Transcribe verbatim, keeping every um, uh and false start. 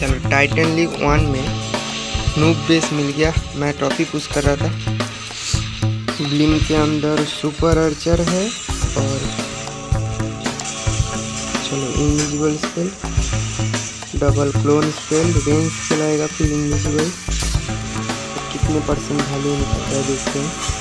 चलो Titan league one में noob base मिल गया। मैं ट्रॉफी पुश कर रहा था। ब्लिम के अंदर सुपर अर्चर है और चलो invisible spell, double clone spell, range spell आएगा फिर इनविजिबल। तो कितने परसेंट वैल्यू निकलता है देखते हैं।